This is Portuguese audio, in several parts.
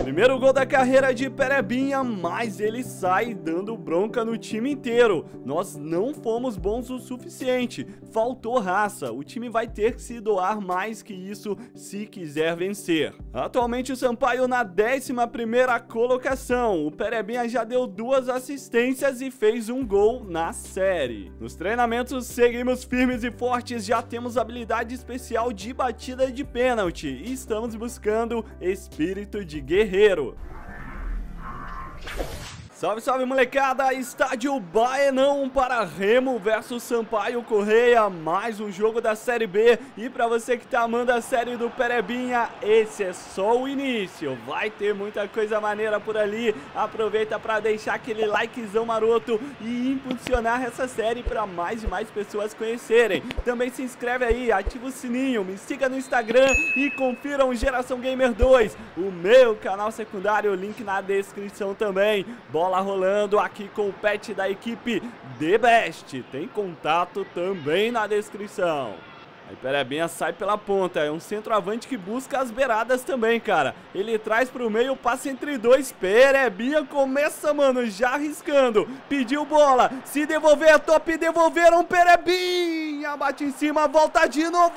Primeiro gol da carreira de Perebinha, mas ele sai dando bronca no time inteiro. Nós não fomos bons o suficiente, faltou raça. O time vai ter que se doar mais que isso se quiser vencer. Atualmente o Sampaio na 11ª colocação. O Perebinha já deu 2 assistências e fez um gol na série. Nos treinamentos seguimos firmes e fortes, já temos habilidade especial de batida de pênalti e estamos buscando espírito de guerreiro. Salve, salve, molecada! Estádio Baenão para Remo versus Sampaio Correia, mais um jogo da Série B. E para você que tá amando a série do Perebinha, esse é só o início. Vai ter muita coisa maneira por ali. Aproveita para deixar aquele likezão maroto e impulsionar essa série para mais e mais pessoas conhecerem. Também se inscreve aí, ativa o sininho, me siga no Instagram e confira o Geração Gamer 2, o meu canal secundário, link na descrição também. Bola rolando aqui com o pet da equipe The Best. Tem contato também na descrição. Aí Perebinha sai pela ponta, é um centroavante que busca as beiradas também, cara. Ele traz pro meio, passa entre dois, Perebinha começa, mano, já arriscando. Pediu bola, se devolver é top, devolveram, Perebinha bate em cima, volta de novo.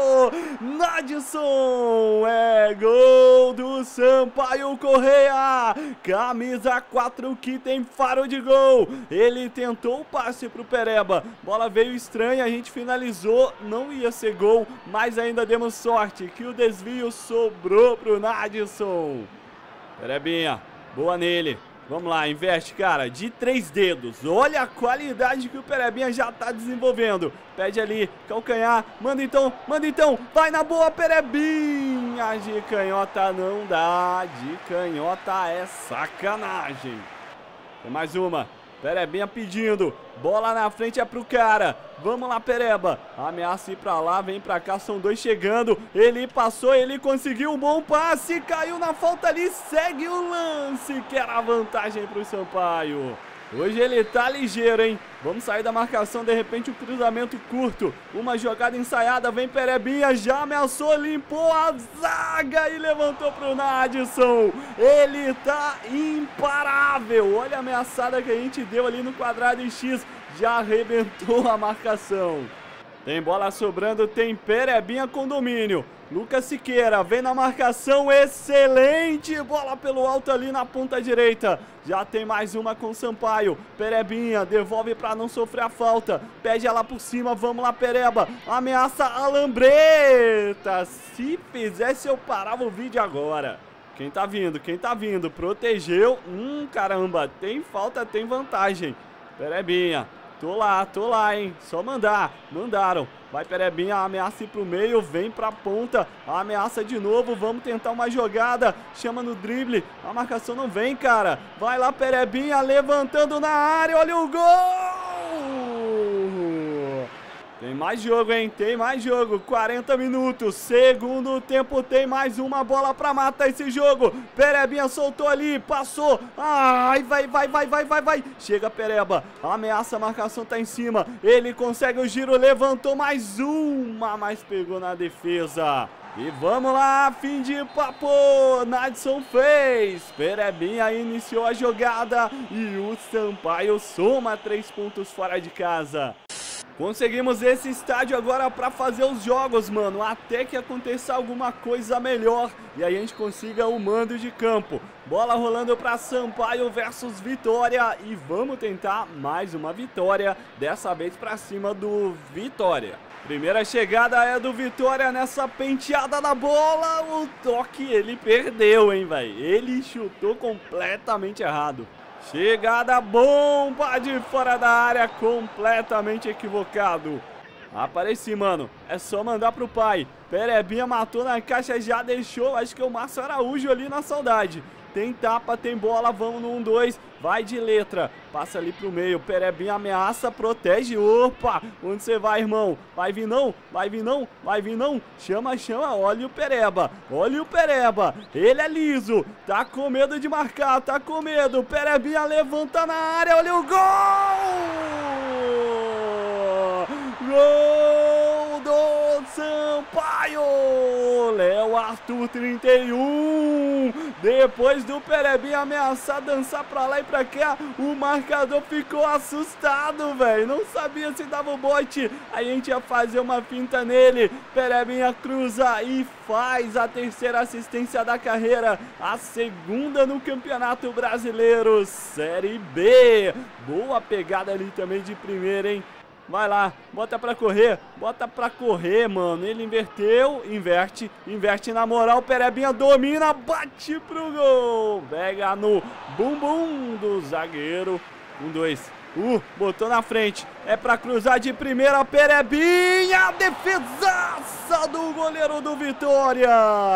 Nadson, é gol do Sampaio Correia. Camisa 4 que tem faro de gol. Ele tentou o passe pro Pereba, bola veio estranha, a gente finalizou, não ia ser gol, mas ainda demos sorte que o desvio sobrou pro Nadson. Perebinha, boa nele. Vamos lá, investe, cara, de 3 dedos. Olha a qualidade que o Perebinha já tá desenvolvendo. Pede ali, calcanhar, manda então, vai na boa, Perebinha. De canhota não dá, de canhota é sacanagem. Tem mais uma. Perebinha pedindo, bola na frente é pro cara. Vamos lá, Pereba, ameaça ir pra lá, vem pra cá, são 2 chegando. Ele passou, ele conseguiu um bom passe, caiu na falta ali, segue o lance, que era a vantagem pro Sampaio. Hoje ele tá ligeiro, hein? Vamos sair da marcação, de repente um cruzamento curto. Uma jogada ensaiada, vem Perebinha, já ameaçou, limpou a zaga e levantou pro Nadson. Ele tá imparável. Olha a ameaçada que a gente deu ali no quadrado em X. Já arrebentou a marcação. Tem bola sobrando, tem Perebinha com domínio. Lucas Siqueira vem na marcação, excelente bola pelo alto ali na ponta direita. Já tem mais uma com Sampaio. Perebinha devolve para não sofrer a falta. Pede ela por cima, vamos lá, Pereba. Ameaça a Lambreta. Se fizesse eu parava o vídeo agora. Quem tá vindo? Protegeu. Caramba, tem falta, tem vantagem. Perebinha. Tô lá, hein? Só mandar. Mandaram. Vai, Perebinha, ameaça ir pro meio, vem pra ponta, ameaça de novo, vamos tentar uma jogada, chama no drible, a marcação não vem, cara. Vai lá, Perebinha, levantando na área, olha o gol! Tem mais jogo, hein? Tem mais jogo. 40 minutos. Segundo tempo, tem mais uma bola pra matar esse jogo. Perebinha soltou ali, passou. Ai, vai. Chega, Pereba. Ameaça, a marcação tá em cima. Ele consegue o giro, levantou mais uma, mas pegou na defesa. E vamos lá, fim de papo. Nadson fez. Perebinha iniciou a jogada e o Sampaio soma 3 pontos fora de casa. Conseguimos esse estádio agora para fazer os jogos, mano, até que aconteça alguma coisa melhor e aí a gente consiga o mando de campo. Bola rolando para Sampaio versus Vitória e vamos tentar mais uma vitória, dessa vez para cima do Vitória. Primeira chegada é do Vitória nessa penteada da bola, o toque ele perdeu, hein, velho, ele chutou completamente errado. Chegada bomba de fora da área, completamente equivocado. Apareci, mano, é só mandar pro pai. Perebinha matou na caixa, já deixou, acho que é o Márcio Araújo ali na saudade. Tem tapa, tem bola, vamos no 1-2, vai de letra, passa ali pro meio, Perebinha ameaça, protege, opa, onde você vai, irmão? Vai vir não, chama, olha o Pereba, ele é liso, tá com medo de marcar, Perebinha levanta na área, olha o gol! Gol do Sampaio! Léo Arthur 31 Depois do Perebinha ameaçar dançar pra lá e pra cá, o marcador ficou assustado, velho. Não sabia se dava o bote. A gente ia fazer uma finta nele. Perebinha cruza e faz a terceira assistência da carreira. A segunda no Campeonato Brasileiro Série B. Boa pegada ali também de primeira, hein? Vai lá, bota pra correr, mano. Ele inverteu, inverte na moral. Perebinha domina, bate pro gol. Pega no bumbum do zagueiro. 1-2. Botou na frente. É pra cruzar de primeira, Perebinha. Defesaça do goleiro do Vitória.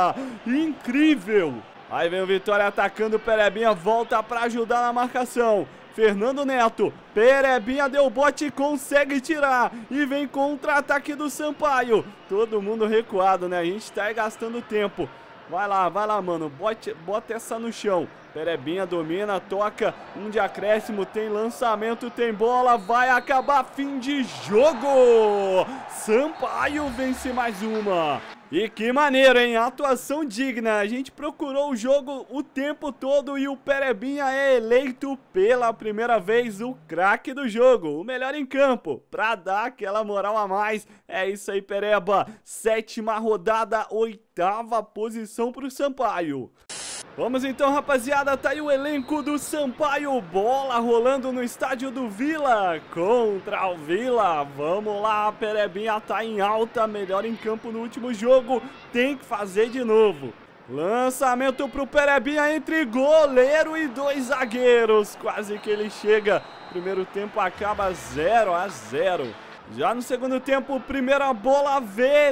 Incrível. Aí vem o Vitória atacando o Perebinha. Volta pra ajudar na marcação. Fernando Neto, Perebinha deu bote e consegue tirar. E vem contra-ataque do Sampaio. Todo mundo recuado, né? A gente tá aí gastando tempo. Vai lá, mano. Bota essa no chão. Perebinha domina, toca. Um de acréscimo, tem lançamento, tem bola. Vai acabar, fim de jogo. Sampaio vence mais uma. E que maneiro, hein? Atuação digna. A gente procurou o jogo o tempo todo e o Perebinha é eleito pela primeira vez o craque do jogo, o melhor em campo, pra dar aquela moral a mais. É isso aí, Pereba. 7ª rodada, 8ª posição pro Sampaio. Vamos então, rapaziada, tá aí o elenco do Sampaio, bola rolando no estádio do Vila, contra o Vila. Vamos lá, Perebinha tá em alta, melhor em campo no último jogo, tem que fazer de novo. Lançamento pro Perebinha entre goleiro e 2 zagueiros, quase que ele chega. Primeiro tempo acaba 0-0. Já no segundo tempo, primeira bola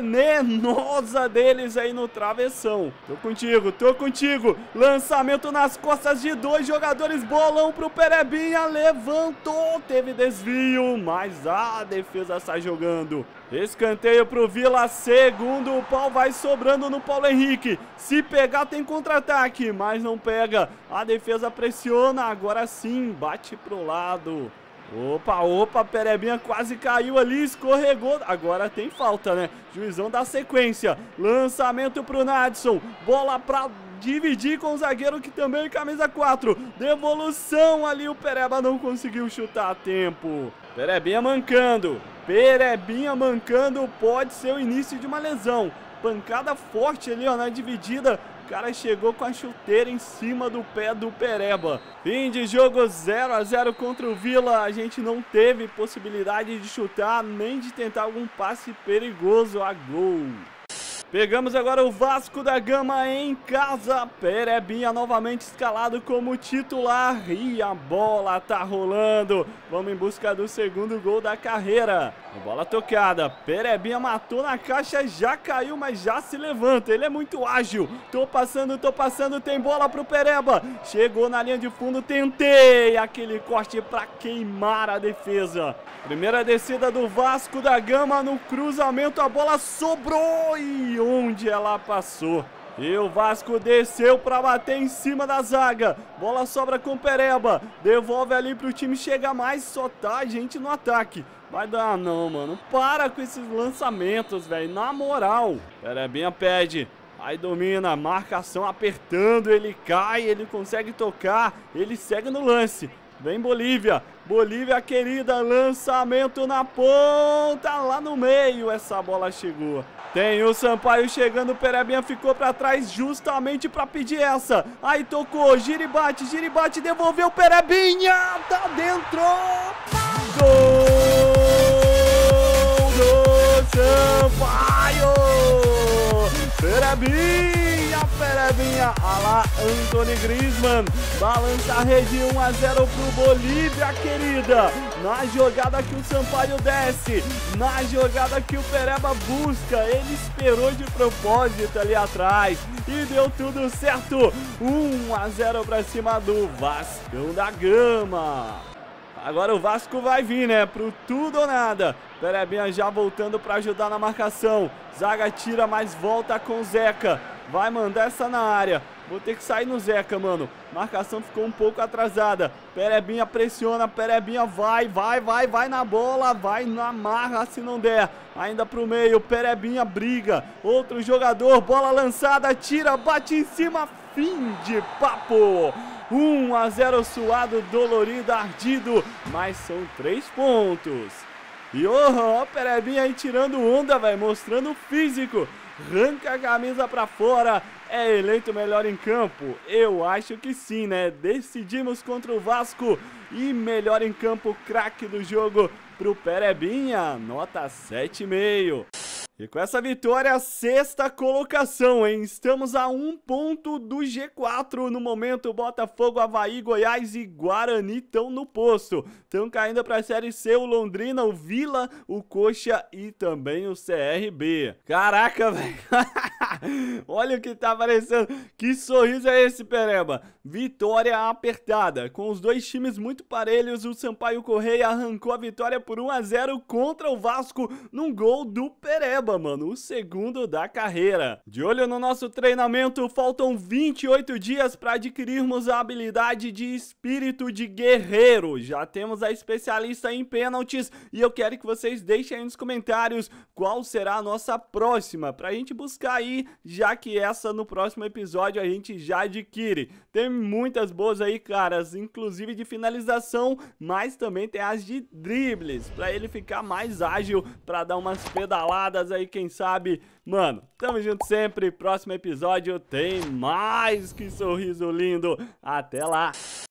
venenosa deles aí no travessão. Tô contigo. Lançamento nas costas de 2 jogadores. Bolão pro Perebinha. Levantou. Teve desvio, mas a defesa sai jogando. Escanteio pro Vila. Segundo pau vai sobrando no Paulo Henrique. Se pegar tem contra-ataque, mas não pega. A defesa pressiona. Agora sim, bate pro lado. Opa, Perebinha quase caiu ali, escorregou. Agora tem falta, né? Juizão dá sequência. Lançamento pro Nadson. Bola pra dividir com o zagueiro que também é camisa 4. Devolução ali, o Pereba não conseguiu chutar a tempo. Perebinha mancando, pode ser o início de uma lesão. Pancada forte ali, ó, na dividida. O cara chegou com a chuteira em cima do pé do Pereba. Fim de jogo, 0-0 contra o Vila. A gente não teve possibilidade de chutar, nem de tentar algum passe perigoso a gol. Pegamos agora o Vasco da Gama em casa. Perebinha novamente escalado como titular. E a bola tá rolando. Vamos em busca do segundo gol da carreira. A bola tocada. Perebinha matou na caixa. Já caiu, mas já se levanta. Ele é muito ágil. Tô passando. Tem bola pro Pereba. Chegou na linha de fundo. Tentei aquele corte pra queimar a defesa. Primeira descida do Vasco da Gama no cruzamento. A bola sobrou. E onde ela passou? E o Vasco desceu para bater em cima da zaga. Bola sobra com o Pereba. Devolve ali pro time chegar mais. Só tá a gente no ataque. Vai dar não, mano. Para com esses lançamentos, velho. Na moral. Perebinha pede. Aí domina. Marcação apertando. Ele cai. Ele consegue tocar. Ele segue no lance. Vem Bolívia. Bolívia querida. Lançamento na ponta. Lá no meio. Essa bola chegou. Tem o Sampaio chegando, o Perebinha ficou pra trás justamente pra pedir essa. Aí tocou, gira e bate, devolveu o Perebinha, tá dentro! Gol do Sampaio! Perebinha, alá Anthony Griezmann, balança a rede 1-0 pro Bolívia, querida. Na jogada que o Sampaio desce, na jogada que o Pereba busca, ele esperou de propósito ali atrás e deu tudo certo. 1-0 pra cima do Vascão da Gama. Agora o Vasco vai vir, né? Pro tudo ou nada. Perebinha já voltando pra ajudar na marcação. Zaga tira, mas volta com o Zeca. Vai mandar essa na área. Vou ter que sair no Zeca, mano. Marcação ficou um pouco atrasada. Perebinha pressiona, Perebinha vai na bola, vai na marra se não der. Ainda pro meio, Perebinha briga. Outro jogador, bola lançada, tira, bate em cima, fim de papo. 1 a 0 suado, dolorido, ardido, mas são 3 pontos. E ó, Perebinha aí tirando onda, velho, mostrando o físico. Arranca a camisa pra fora. É eleito melhor em campo? Eu acho que sim, né? Decidimos contra o Vasco. E melhor em campo, craque do jogo pro Perebinha. Nota 7,5. E com essa vitória, 6ª colocação, hein? Estamos a 1 ponto do G4. No momento, Botafogo, Avaí, Goiás e Guarani estão no posto. Estão caindo para a Série C o Londrina, o Vila, o Coxa e também o CRB. Caraca, velho. Olha o que tá aparecendo. Que sorriso é esse, Pereba? Vitória apertada. Com os dois times muito parelhos, o Sampaio Correia arrancou a vitória por 1 a 0 contra o Vasco num gol do Pereba, mano, o segundo da carreira. De olho no nosso treinamento, faltam 28 dias para adquirirmos a habilidade de espírito de guerreiro. Já temos a especialista em pênaltis e eu quero que vocês deixem aí nos comentários qual será a nossa próxima, pra gente buscar aí, já que essa no próximo episódio a gente já adquire. Tem muitas boas aí, caras, inclusive de finalização, mas também tem as de dribles, pra ele ficar mais ágil, pra dar umas pedaladas aí, quem sabe. Mano, tamo junto sempre. Próximo episódio tem mais. Que sorriso lindo. Até lá.